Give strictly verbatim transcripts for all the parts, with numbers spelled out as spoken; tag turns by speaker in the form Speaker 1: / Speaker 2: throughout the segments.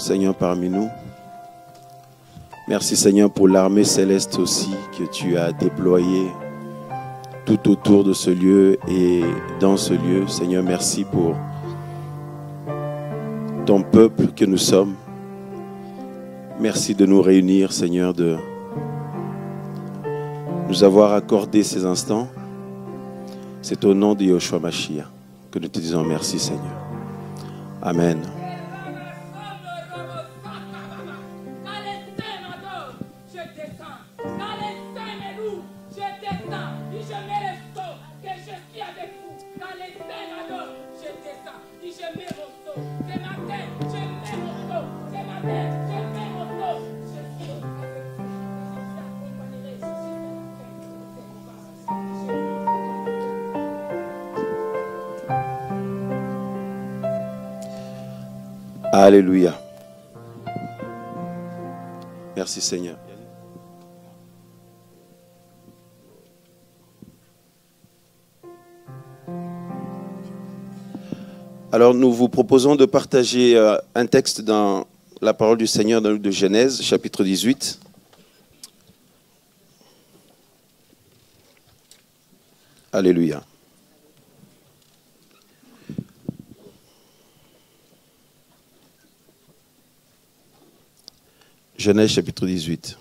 Speaker 1: Seigneur, parmi nous. Merci, Seigneur, pour l'armée céleste aussi que tu as déployée tout autour de ce lieu et dans ce lieu. Seigneur, merci pour ton peuple que nous sommes. Merci de nous réunir, Seigneur, de nous avoir accordé ces instants. C'est au nom de Yeshua Mashiach que nous te disons merci, Seigneur. Amen. Alléluia. Merci Seigneur. Alors nous vous proposons de partager euh, un texte dans la parole du Seigneur dans le livre de Genèse, chapitre dix-huit. Alléluia. Genèse chapitre dix-huit.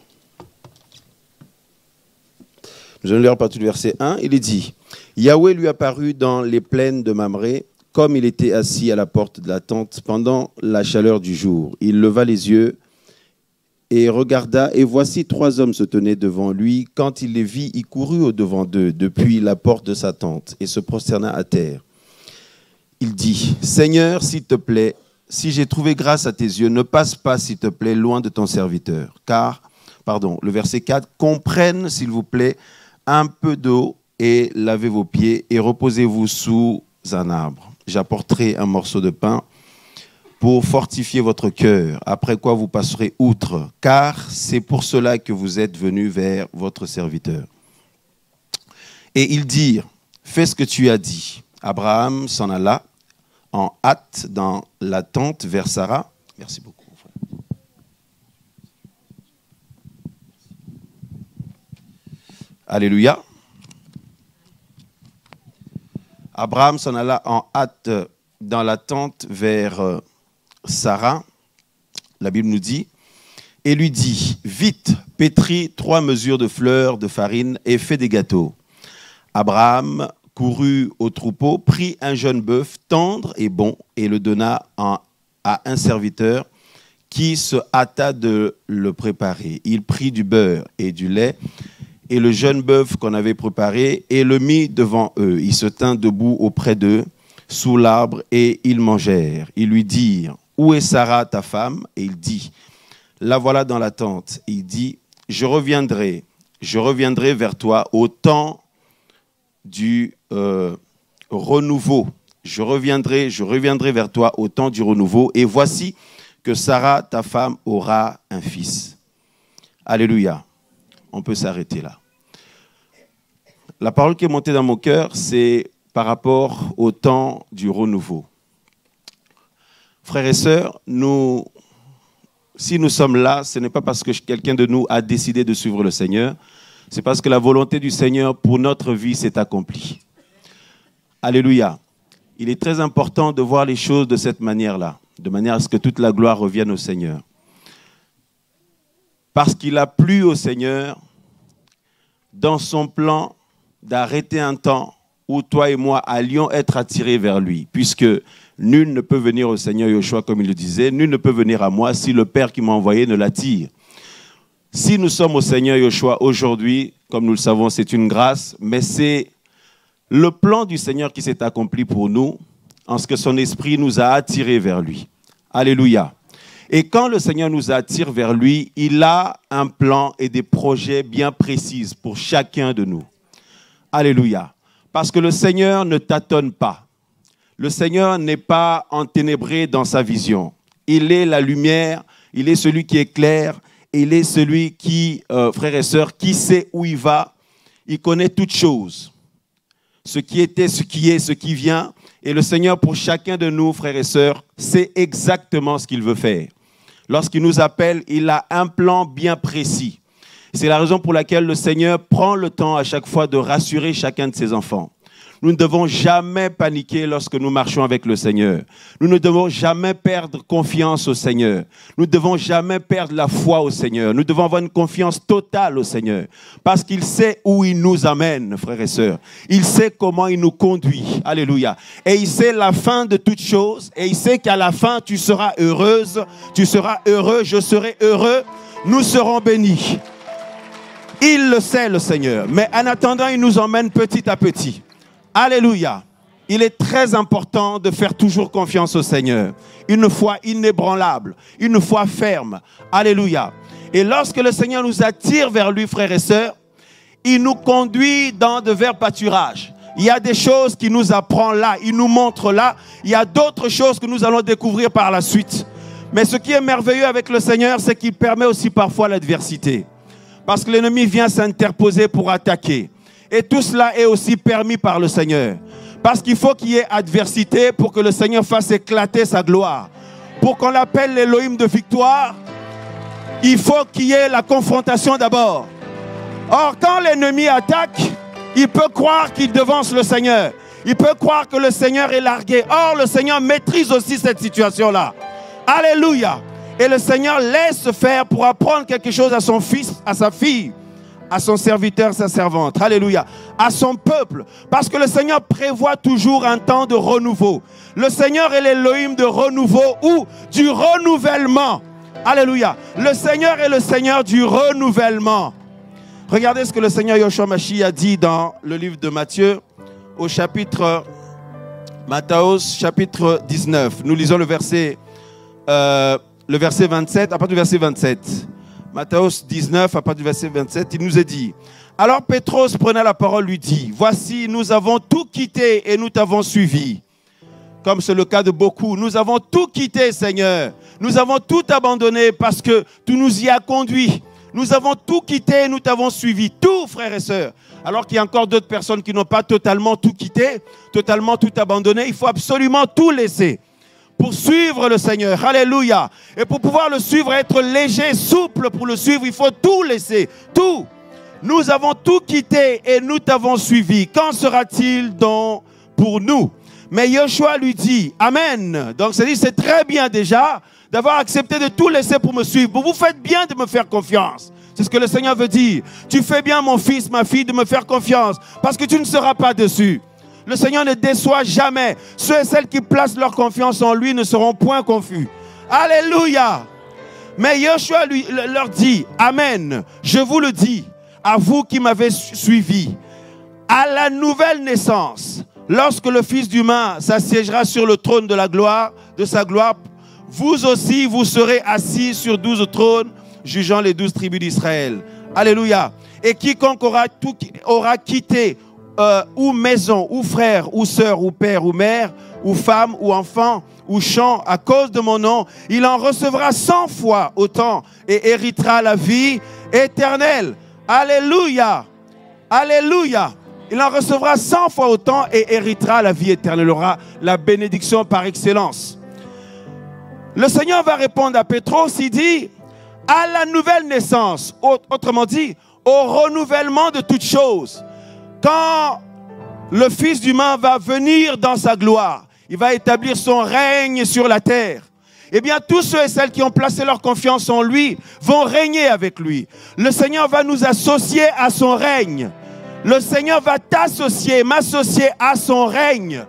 Speaker 1: Nous allons lire à partir du verset un. Il est dit, Yahweh lui apparut dans les plaines de Mamré, comme il était assis à la porte de la tente pendant la chaleur du jour. Il leva les yeux et regarda, et voici trois hommes se tenaient devant lui. Quand il les vit, il courut au-devant d'eux, depuis la porte de sa tente, et se prosterna à terre. Il dit, Seigneur, s'il te plaît, si j'ai trouvé grâce à tes yeux, ne passe pas, s'il te plaît, loin de ton serviteur. Car, pardon, le verset quatre, comprenne, s'il vous plaît, un peu d'eau et lavez vos pieds et reposez-vous sous un arbre. J'apporterai un morceau de pain pour fortifier votre cœur, après quoi vous passerez outre, car c'est pour cela que vous êtes venus vers votre serviteur. Et ils dirent, fais ce que tu as dit. Abraham s'en alla en hâte dans la tente vers Sarah. Merci beaucoup. Alléluia. Abraham s'en alla en hâte dans la tente vers Sarah, la Bible nous dit, et lui dit, vite, pétris trois mesures de fleurs de farine et fais des gâteaux. Abraham courut au troupeau, prit un jeune bœuf tendre et bon et le donna en, à un serviteur qui se hâta de le préparer. Il prit du beurre et du lait et le jeune bœuf qu'on avait préparé et le mit devant eux. Il se tint debout auprès d'eux sous l'arbre et ils mangèrent. Ils lui dirent, où est Sarah ta femme? Et il dit, la voilà dans la tente. Et il dit, je reviendrai, je reviendrai vers toi au temps du euh, renouveau. Je reviendrai, je reviendrai vers toi au temps du renouveau. Et voici que Sarah, ta femme, aura un fils. Alléluia. On peut s'arrêter là. La parole qui est montée dans mon cœur, c'est par rapport au temps du renouveau. Frères et sœurs, nous, si nous sommes là, ce n'est pas parce que quelqu'un de nous a décidé de suivre le Seigneur, c'est parce que la volonté du Seigneur pour notre vie s'est accomplie. Alléluia. Il est très important de voir les choses de cette manière-là, de manière à ce que toute la gloire revienne au Seigneur. Parce qu'il a plu au Seigneur, dans son plan, d'arrêter un temps où toi et moi allions être attirés vers lui, puisque nul ne peut venir au Seigneur Yeshua, comme il le disait, nul ne peut venir à moi si le Père qui m'a envoyé ne l'attire. Si nous sommes au Seigneur Yeshua aujourd'hui, comme nous le savons, c'est une grâce, mais c'est le plan du Seigneur qui s'est accompli pour nous, en ce que son esprit nous a attirés vers lui. Alléluia. Et quand le Seigneur nous attire vers lui, il a un plan et des projets bien précis pour chacun de nous. Alléluia. Parce que le Seigneur ne tâtonne pas. Le Seigneur n'est pas enténébré dans sa vision. Il est la lumière, il est celui qui éclaire, il est celui qui, euh, frères et sœurs, qui sait où il va. Il connaît toutes choses. Ce qui était, ce qui est, ce qui vient. Et le Seigneur, pour chacun de nous, frères et sœurs, sait exactement ce qu'il veut faire. Lorsqu'il nous appelle, il a un plan bien précis. C'est la raison pour laquelle le Seigneur prend le temps à chaque fois de rassurer chacun de ses enfants. Nous ne devons jamais paniquer lorsque nous marchons avec le Seigneur. Nous ne devons jamais perdre confiance au Seigneur. Nous ne devons jamais perdre la foi au Seigneur. Nous devons avoir une confiance totale au Seigneur. Parce qu'il sait où il nous amène, frères et sœurs. Il sait comment il nous conduit. Alléluia. Et il sait la fin de toutes choses. Et il sait qu'à la fin, tu seras heureuse. Tu seras heureux. Je serai heureux. Nous serons bénis. Il le sait, le Seigneur. Mais en attendant, il nous emmène petit à petit. Alléluia. Il est très important de faire toujours confiance au Seigneur. Une foi inébranlable, une foi ferme. Alléluia. Et lorsque le Seigneur nous attire vers lui, frères et sœurs, il nous conduit dans de verts pâturages. Il y a des choses qu'il nous apprend là, il nous montre là. Il y a d'autres choses que nous allons découvrir par la suite. Mais ce qui est merveilleux avec le Seigneur, c'est qu'il permet aussi parfois l'adversité. Parce que l'ennemi vient s'interposer pour attaquer. Et tout cela est aussi permis par le Seigneur. Parce qu'il faut qu'il y ait adversité pour que le Seigneur fasse éclater sa gloire. Pour qu'on l'appelle l'Élohim de victoire, il faut qu'il y ait la confrontation d'abord. Or, quand l'ennemi attaque, il peut croire qu'il devance le Seigneur. Il peut croire que le Seigneur est largué. Or, le Seigneur maîtrise aussi cette situation-là. Alléluia. Et le Seigneur laisse faire pour apprendre quelque chose à son fils, à sa fille, à son serviteur, sa servante, alléluia, à son peuple, parce que le Seigneur prévoit toujours un temps de renouveau. Le Seigneur est l'Élohim de renouveau ou du renouvellement, alléluia. Le Seigneur est le Seigneur du renouvellement. Regardez ce que le Seigneur Yeshua Mashiach a dit dans le livre de Matthieu, au chapitre, Matthaeus, chapitre dix-neuf. Nous lisons le verset, euh, le verset vingt-sept, à partir du verset vingt-sept. Matthaeus dix-neuf, à partir du verset vingt-sept, il nous est dit: alors Pétros prenant la parole lui dit: voici, nous avons tout quitté et nous t'avons suivi. Comme c'est le cas de beaucoup, nous avons tout quitté, Seigneur. Nous avons tout abandonné parce que tu nous y as conduits. Nous avons tout quitté et nous t'avons suivi. Tout, frères et sœurs. Alors qu'il y a encore d'autres personnes qui n'ont pas totalement tout quitté, totalement tout abandonné. Il faut absolument tout laisser pour suivre le Seigneur. Alléluia. Et pour pouvoir le suivre, être léger, souple pour le suivre, il faut tout laisser. Tout. Nous avons tout quitté et nous t'avons suivi. Qu'en sera-t-il donc pour nous? Mais Yeshua lui dit: amen. Donc c'est dit, c'est très bien déjà d'avoir accepté de tout laisser pour me suivre. Vous faites bien de me faire confiance. C'est ce que le Seigneur veut dire. Tu fais bien, mon fils, ma fille, de me faire confiance, parce que tu ne seras pas déçu. Le Seigneur ne déçoit jamais. Ceux et celles qui placent leur confiance en lui ne seront point confus. Alléluia. Mais Yeshua lui, leur dit: amen. Je vous le dis, à vous qui m'avez suivi, à la nouvelle naissance, lorsque le Fils d'humain s'assiégera sur le trône de la gloire, de sa gloire, vous aussi vous serez assis sur douze trônes, jugeant les douze tribus d'Israël. Alléluia. Et quiconque aura, tout, aura quitté euh, ou maison, ou frère, ou sœur, ou père, ou mère, ou femme, ou enfant, ou champ, à cause de mon nom, il en recevra cent fois autant et héritera la vie éternelle. Alléluia. Alléluia. Il en recevra cent fois autant et héritera la vie éternelle. Il aura la bénédiction par excellence. Le Seigneur va répondre à Pétros, il dit: à la nouvelle naissance, autrement dit, au renouvellement de toutes choses. Quand le Fils d'humain va venir dans sa gloire, il va établir son règne sur la terre. Eh bien, tous ceux et celles qui ont placé leur confiance en lui vont régner avec lui. Le Seigneur va nous associer à son règne. Le Seigneur va t'associer, m'associer à son règne.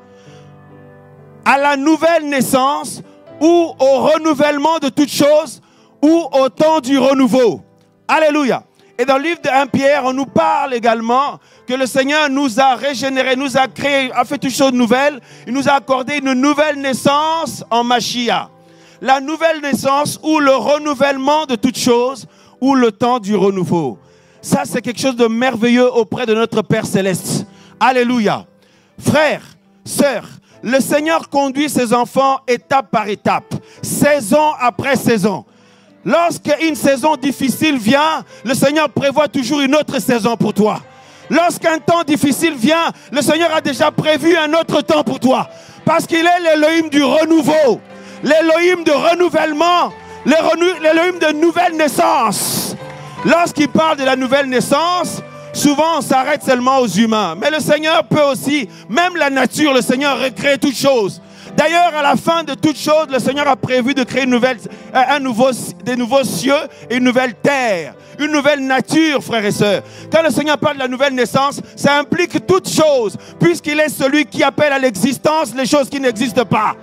Speaker 1: À la nouvelle naissance ou au renouvellement de toutes choses ou au temps du renouveau. Alléluia. Et dans le livre de Premier Pierre, on nous parle également que le Seigneur nous a régénérés, nous a créé, a fait toutes choses nouvelles. Il nous a accordé une nouvelle naissance en Mashiach. La nouvelle naissance ou le renouvellement de toutes choses ou le temps du renouveau. Ça, c'est quelque chose de merveilleux auprès de notre Père Céleste. Alléluia. Frères, sœurs, le Seigneur conduit ses enfants étape par étape, saison après saison. Lorsqu'une saison difficile vient, le Seigneur prévoit toujours une autre saison pour toi. Lorsqu'un temps difficile vient, le Seigneur a déjà prévu un autre temps pour toi. Parce qu'il est l'Élohim du renouveau, l'Élohim de renouvellement, L'élohim de nouvelle naissance. Lorsqu'il parle de la nouvelle naissance, souvent on s'arrête seulement aux humains. Mais le Seigneur peut aussi, même la nature, le Seigneur recrée toutes choses. D'ailleurs, à la fin de toutes choses, le Seigneur a prévu de créer une nouvelle, un nouveau, des nouveaux cieux et une nouvelle terre. Une nouvelle nature, frères et sœurs. Quand le Seigneur parle de la nouvelle naissance, ça implique toutes choses, puisqu'il est celui qui appelle à l'existence les choses qui n'existent pas.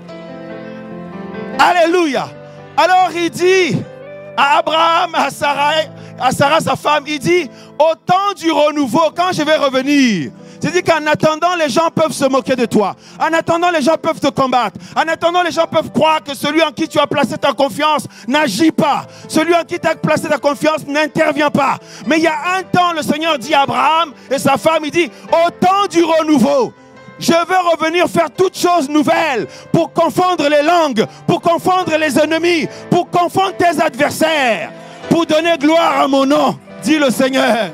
Speaker 1: Alléluia. Alors il dit à Abraham, à Sarah, à Sarah sa femme, il dit, au temps du renouveau, quand je vais revenir, c'est-à-dire qu'en attendant, les gens peuvent se moquer de toi. En attendant, les gens peuvent te combattre. En attendant, les gens peuvent croire que celui en qui tu as placé ta confiance n'agit pas. Celui en qui tu as placé ta confiance n'intervient pas. Mais il y a un temps, le Seigneur dit à Abraham et sa femme, il dit, au temps du renouveau, je veux revenir faire toutes choses nouvelles pour confondre les langues, pour confondre les ennemis, pour confondre tes adversaires, pour donner gloire à mon nom, dit le Seigneur.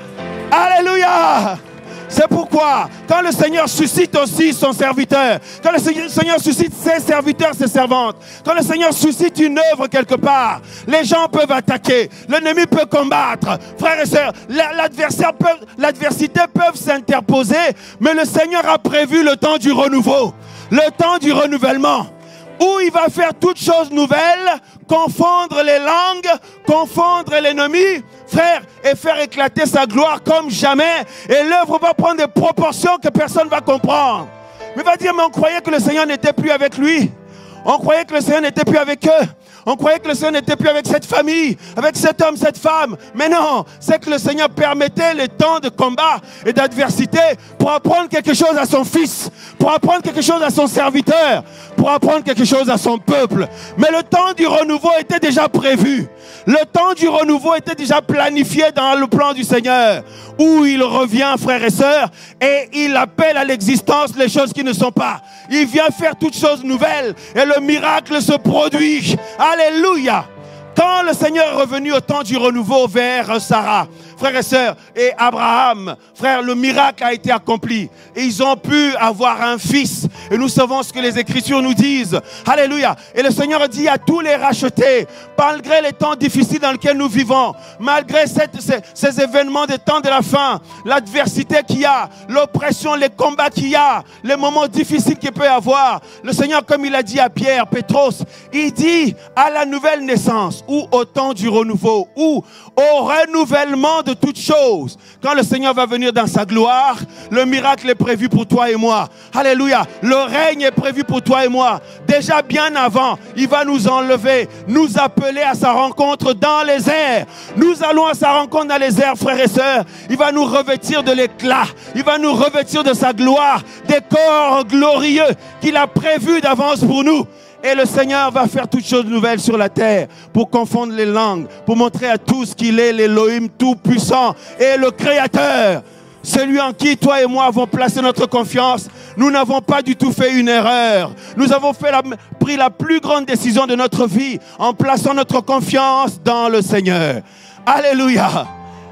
Speaker 1: Alléluia! C'est pourquoi, quand le Seigneur suscite aussi son serviteur, quand le Seigneur suscite ses serviteurs, ses servantes, quand le Seigneur suscite une œuvre quelque part, les gens peuvent attaquer, l'ennemi peut combattre. Frères et sœurs, l'adversaire peut, l'adversité peut s'interposer, mais le Seigneur a prévu le temps du renouveau, le temps du renouvellement, où il va faire toutes choses nouvelles, confondre les langues, confondre l'ennemi, frère, et faire éclater sa gloire comme jamais. Et l'œuvre va prendre des proportions que personne ne va comprendre. Mais va dire, mais on croyait que le Seigneur n'était plus avec lui. On croyait que le Seigneur n'était plus avec eux. On croyait que le Seigneur n'était plus avec cette famille, avec cet homme, cette femme. Mais non, c'est que le Seigneur permettait les temps de combat et d'adversité pour apprendre quelque chose à son fils, pour apprendre quelque chose à son serviteur, pour apprendre quelque chose à son peuple. Mais le temps du renouveau était déjà prévu. Le temps du renouveau était déjà planifié dans le plan du Seigneur, où il revient, frères et sœurs, et il appelle à l'existence les choses qui ne sont pas. Il vient faire toutes choses nouvelles et le miracle se produit. Alléluia! Quand le Seigneur est revenu au temps du renouveau vers Sarah, frères et sœurs, et Abraham, frère, le miracle a été accompli. Et ils ont pu avoir un fils. Et nous savons ce que les Écritures nous disent. Alléluia. Et le Seigneur dit à tous les rachetés, malgré les temps difficiles dans lesquels nous vivons, malgré cette, ces, ces événements des temps de la fin, l'adversité qu'il y a, l'oppression, les combats qu'il y a, les moments difficiles qu'il peut y avoir, le Seigneur, comme il a dit à Pierre, Pétros, il dit à la nouvelle naissance, ou au temps du renouveau, ou au renouvellement de toutes choses. Quand le Seigneur va venir dans sa gloire, le miracle est prévu pour toi et moi. Alléluia. Le règne est prévu pour toi et moi. Déjà bien avant, il va nous enlever, nous appeler à sa rencontre dans les airs. Nous allons à sa rencontre dans les airs, frères et sœurs. Il va nous revêtir de l'éclat. Il va nous revêtir de sa gloire, des corps glorieux qu'il a prévus d'avance pour nous. Et le Seigneur va faire toutes choses nouvelles sur la terre pour confondre les langues, pour montrer à tous qu'il est l'Élohim tout-puissant et le Créateur. Celui en qui toi et moi avons placé notre confiance. Nous n'avons pas du tout fait une erreur. Nous avons fait la, pris la plus grande décision de notre vie en plaçant notre confiance dans le Seigneur. Alléluia.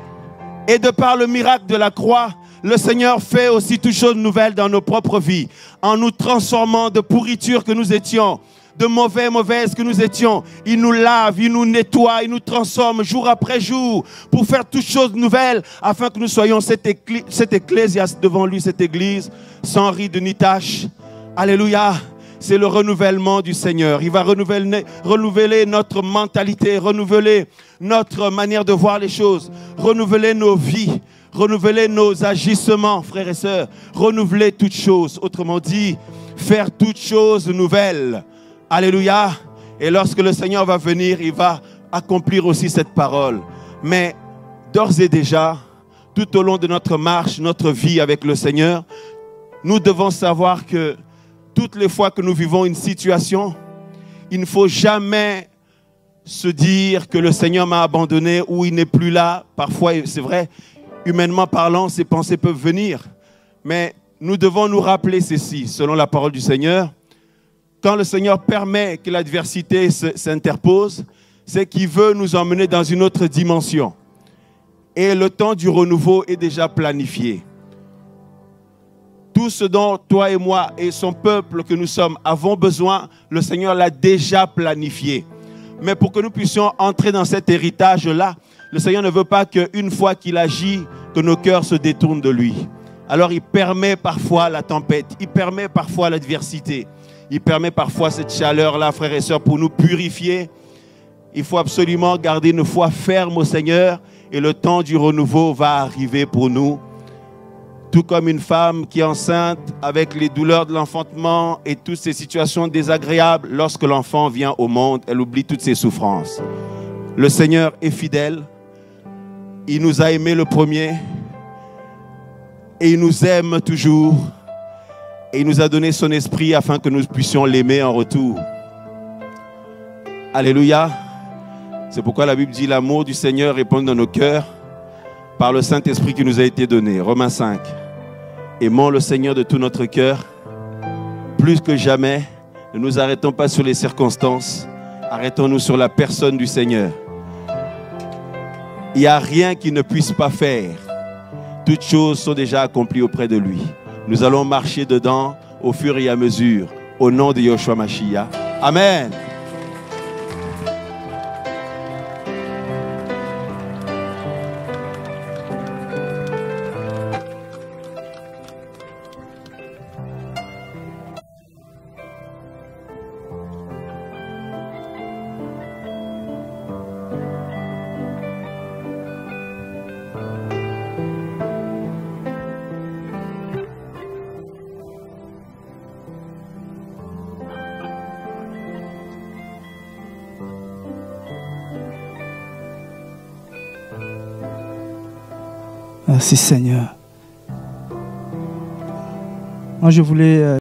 Speaker 1: Et de par le miracle de la croix, le Seigneur fait aussi toutes choses nouvelles dans nos propres vies, en nous transformant de pourriture que nous étions, de mauvais, mauvaises que nous étions. Il nous lave, il nous nettoie, il nous transforme jour après jour pour faire toutes choses nouvelles afin que nous soyons cette, éclé cette ecclésiaste devant lui, cette église sans ride ni tache. Alléluia. C'est le renouvellement du Seigneur. Il va renouveler, renouveler notre mentalité, renouveler notre manière de voir les choses, renouveler nos vies, renouveler nos agissements, frères et sœurs, renouveler toutes choses. Autrement dit, faire toutes choses nouvelles. Alléluia. Et lorsque le Seigneur va venir, il va accomplir aussi cette parole. Mais d'ores et déjà, tout au long de notre marche, notre vie avec le Seigneur, nous devons savoir que toutes les fois que nous vivons une situation, il ne faut jamais se dire que le Seigneur m'a abandonné ou il n'est plus là. Parfois, c'est vrai, humainement parlant, ces pensées peuvent venir. Mais nous devons nous rappeler ceci, selon la parole du Seigneur. Quand le Seigneur permet que l'adversité s'interpose, c'est qu'il veut nous emmener dans une autre dimension. Et le temps du renouveau est déjà planifié. Tout ce dont toi et moi et son peuple que nous sommes avons besoin, le Seigneur l'a déjà planifié. Mais pour que nous puissions entrer dans cet héritage-là, le Seigneur ne veut pas qu'une fois qu'il agit, que nos cœurs se détournent de lui. Alors il permet parfois la tempête, il permet parfois l'adversité, il permet parfois cette chaleur-là, frères et sœurs, pour nous purifier. Il faut absolument garder une foi ferme au Seigneur et le temps du renouveau va arriver pour nous. Tout comme une femme qui est enceinte avec les douleurs de l'enfantement et toutes ces situations désagréables, lorsque l'enfant vient au monde, elle oublie toutes ses souffrances. Le Seigneur est fidèle, il nous a aimés le premier et il nous aime toujours et il nous a donné son esprit afin que nous puissions l'aimer en retour. Alléluia. C'est pourquoi la Bible dit l'amour du Seigneur répond dans nos cœurs par le Saint-Esprit qui nous a été donné. Romains cinq. Aimons le Seigneur de tout notre cœur. Plus que jamais, ne nous arrêtons pas sur les circonstances. Arrêtons-nous sur la personne du Seigneur. Il n'y a rien qu'il ne puisse pas faire. Toutes choses sont déjà accomplies auprès de lui. Nous allons marcher dedans au fur et à mesure. Au nom de Yoshua Mashiach. Amen.
Speaker 2: Merci Seigneur. Moi je voulais...